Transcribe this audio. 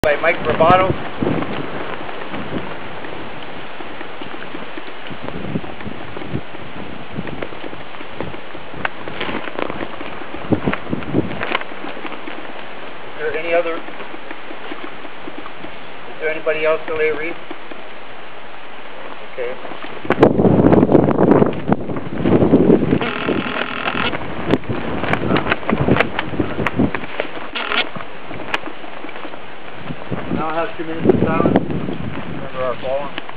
By Mike Roboto. Is there anybody else to lay a wreath? Okay. Now I have 2 minutes of silence. Remember our fallen.